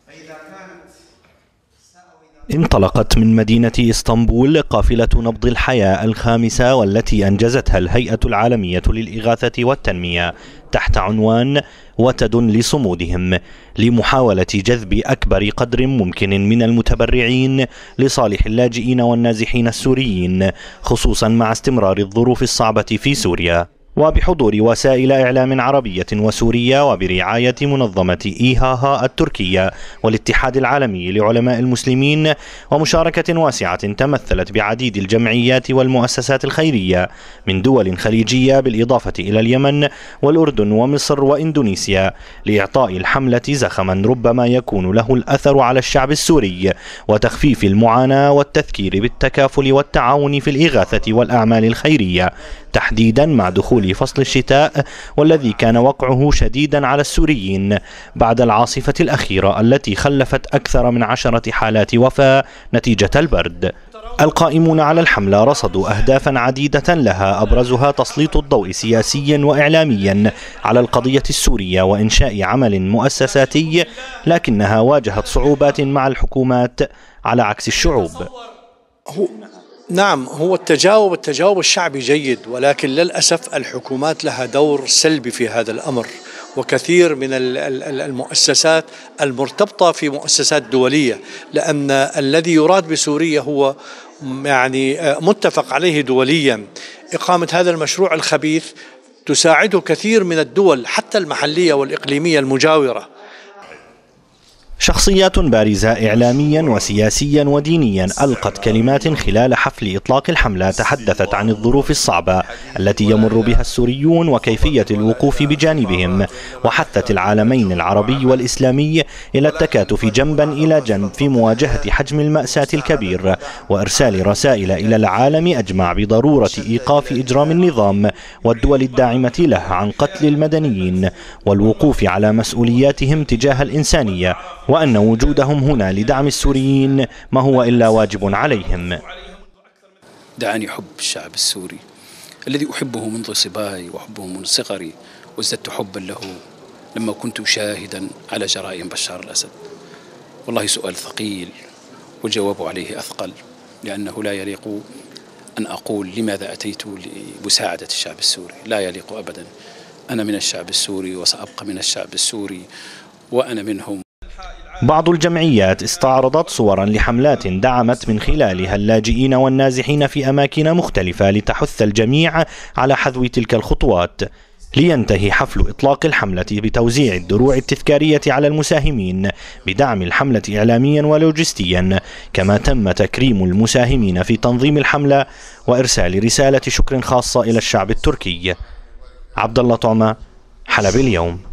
انطلقت من مدينة إسطنبول قافلة نبض الحياة الخامسة، والتي أنجزتها الهيئة العالمية للإغاثة والتنمية تحت عنوان وتد لصمودهم، لمحاولة جذب أكبر قدر ممكن من المتبرعين لصالح اللاجئين والنازحين السوريين، خصوصا مع استمرار الظروف الصعبة في سوريا، وبحضور وسائل إعلام عربية وسورية وبرعاية منظمة إيهاها التركية والاتحاد العالمي لعلماء المسلمين، ومشاركة واسعة تمثلت بعديد الجمعيات والمؤسسات الخيرية من دول خليجية بالإضافة إلى اليمن والأردن ومصر وإندونيسيا، لإعطاء الحملة زخما ربما يكون له الأثر على الشعب السوري وتخفيف المعاناة والتذكير بالتكافل والتعاون في الإغاثة والأعمال الخيرية، تحديدا مع دخول فصل الشتاء والذي كان وقعه شديدا على السوريين بعد العاصفة الأخيرة التي خلفت أكثر من 10 حالات وفاة نتيجة البرد. القائمون على الحملة رصدوا أهدافا عديدة لها أبرزها تسليط الضوء سياسيا وإعلاميا على القضية السورية وإنشاء عمل مؤسساتي، لكنها واجهت صعوبات مع الحكومات على عكس الشعوب. نعم، هو التجاوب الشعبي جيد، ولكن للأسف الحكومات لها دور سلبي في هذا الأمر، وكثير من المؤسسات المرتبطة في مؤسسات دولية، لأن الذي يراد بسوريا هو متفق عليه دوليا. إقامة هذا المشروع الخبيث تساعده كثير من الدول حتى المحلية والإقليمية المجاورة. شخصيات بارزة إعلاميا وسياسيا ودينيا ألقت كلمات خلال حفل إطلاق الحملة تحدثت عن الظروف الصعبة التي يمر بها السوريون وكيفية الوقوف بجانبهم، وحثت العالمين العربي والإسلامي إلى التكاتف جنبا إلى جنب في مواجهة حجم المأساة الكبير، وإرسال رسائل إلى العالم أجمع بضرورة إيقاف إجرام النظام والدول الداعمة له عن قتل المدنيين، والوقوف على مسؤولياتهم تجاه الإنسانية، وأن وجودهم هنا لدعم السوريين ما هو إلا واجب عليهم. دعاني حب الشعب السوري الذي أحبه منذ صباي وأحبه من صغري، وازددت حبا له لما كنت شاهدا على جرائم بشار الأسد. والله سؤال ثقيل والجواب عليه أثقل، لأنه لا يليق أن أقول لماذا أتيت لمساعدة الشعب السوري، لا يليق أبدا. أنا من الشعب السوري وسأبقى من الشعب السوري، وأنا منهم. بعض الجمعيات استعرضت صورا لحملات دعمت من خلالها اللاجئين والنازحين في أماكن مختلفة لتحث الجميع على حذو تلك الخطوات، لينتهي حفل إطلاق الحملة بتوزيع الدروع التذكارية على المساهمين بدعم الحملة إعلاميا ولوجستيا، كما تم تكريم المساهمين في تنظيم الحملة وإرسال رسالة شكر خاصة إلى الشعب التركي. عبد الله طعمة، حلب اليوم.